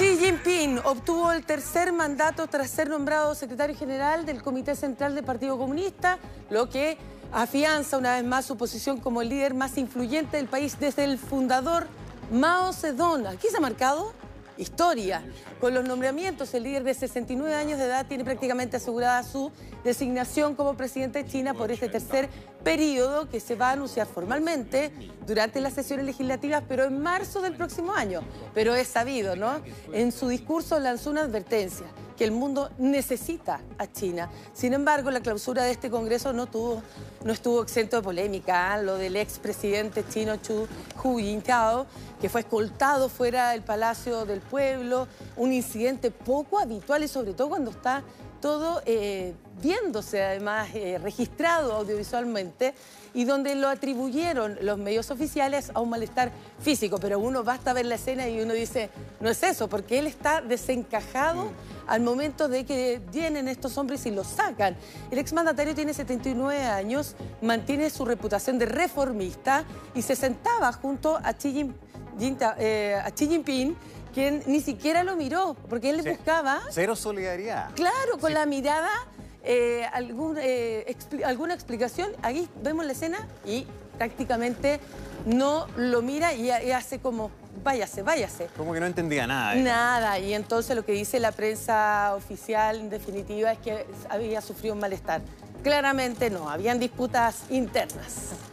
Xi Jinping obtuvo el tercer mandato tras ser nombrado secretario general del Comité Central del Partido Comunista, lo que afianza una vez más su posición como el líder más influyente del país desde el fundador Mao Zedong. Aquí se ha marcado historia. Con los nombramientos, el líder de 69 años de edad tiene prácticamente asegurada su designación como presidente de China por este tercer periodo que se va a anunciar formalmente durante las sesiones legislativas, pero en marzo del próximo año. Pero es sabido, ¿no? En su discurso lanzó una advertencia, que el mundo necesita a China. Sin embargo, la clausura de este Congreso no estuvo exento de polémica. Lo del expresidente chino Hu Jintao, que fue escoltado fuera del Palacio del Pueblo, un incidente poco habitual y sobre todo cuando está todo viéndose además registrado audiovisualmente y donde lo atribuyeron los medios oficiales a un malestar físico. Pero uno basta ver la escena y uno dice, no es eso, porque él está desencajado al momento de que vienen estos hombres y lo sacan. El exmandatario tiene 79 años, mantiene su reputación de reformista y se sentaba junto a Xi Jinping, quien ni siquiera lo miró, porque él le buscaba... Cero solidaridad. Claro, con la mirada, alguna explicación. Aquí vemos la escena y prácticamente no lo mira y hace como, váyase, váyase. Como que no entendía nada. Nada, y entonces lo que dice la prensa oficial, en definitiva, es que había sufrido un malestar. Claramente no, habían disputas internas.